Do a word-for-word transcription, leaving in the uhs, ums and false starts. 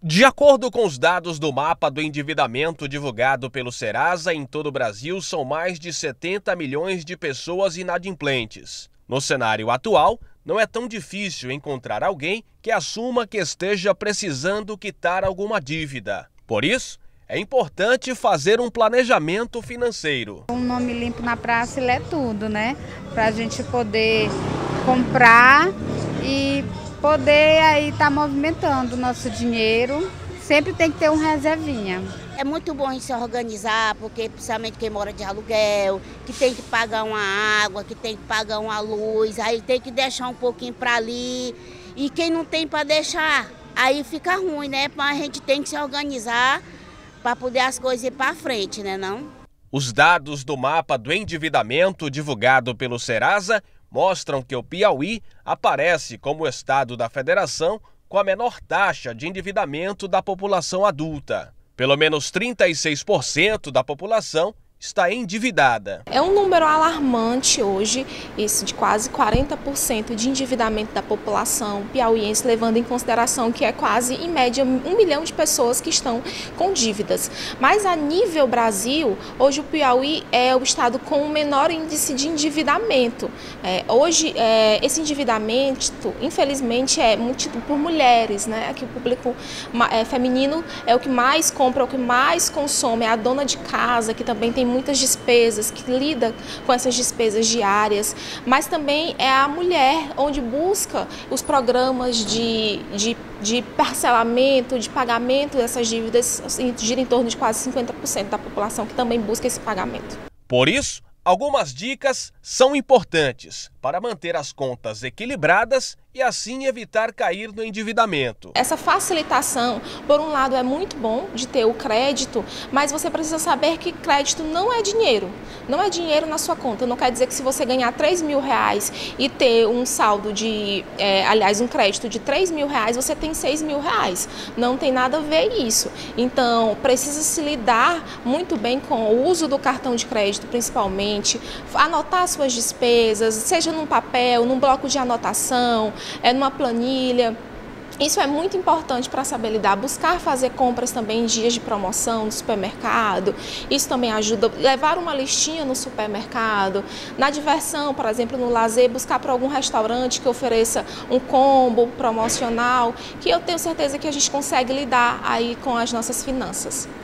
De acordo com os dados do mapa do endividamento divulgado pelo Serasa, em todo o Brasil são mais de setenta milhões de pessoas inadimplentes. No cenário atual, não é tão difícil encontrar alguém que assuma que esteja precisando quitar alguma dívida. Por isso, é importante fazer um planejamento financeiro. Um nome limpo na praça, ele é tudo, né? Para a gente poder comprar e poder aí estar tá movimentando o nosso dinheiro. Sempre tem que ter um reservinha. É muito bom a gente se organizar, porque principalmente quem mora de aluguel, que tem que pagar uma água, que tem que pagar uma luz, aí tem que deixar um pouquinho para ali. E quem não tem para deixar, aí fica ruim, né? Mas a gente tem que se organizar para poder as coisas ir para frente, né não? Os dados do mapa do endividamento divulgado pelo Serasa mostram que o Piauí aparece como o estado da federação com a menor taxa de endividamento da população adulta. Pelo menos trinta e seis por cento da população está endividada. É um número alarmante hoje, esse de quase quarenta por cento de endividamento da população piauiense, levando em consideração que é quase, em média, um milhão de pessoas que estão com dívidas. Mas a nível Brasil, hoje o Piauí é o estado com o menor índice de endividamento. É, hoje, é, esse endividamento, infelizmente, é multido por mulheres, né? Aqui o público é, feminino é o que mais compra, é o que mais consome, é a dona de casa, que também tem muitas despesas, que lida com essas despesas diárias, mas também é a mulher onde busca os programas de, de, de parcelamento, de pagamento dessas dívidas, gira em torno de quase cinquenta por cento da população que também busca esse pagamento. Por isso, algumas dicas são importantes para manter as contas equilibradas e assim evitar cair no endividamento. Essa facilitação, por um lado, é muito bom de ter o crédito, mas você precisa saber que crédito não é dinheiro. Não é dinheiro na sua conta. Não quer dizer que se você ganhar três mil reais e ter um saldo de, é, aliás, um crédito de três mil reais, você tem seis mil reais. Não tem nada a ver isso. Então, precisa se lidar muito bem com o uso do cartão de crédito, principalmente, anotar suas despesas, seja num papel, num bloco de anotação, é numa planilha. Isso é muito importante para saber lidar, buscar fazer compras também em dias de promoção no supermercado. Isso também ajuda, levar uma listinha no supermercado, na diversão, por exemplo, no lazer, buscar para algum restaurante que ofereça um combo promocional, que eu tenho certeza que a gente consegue lidar aí com as nossas finanças.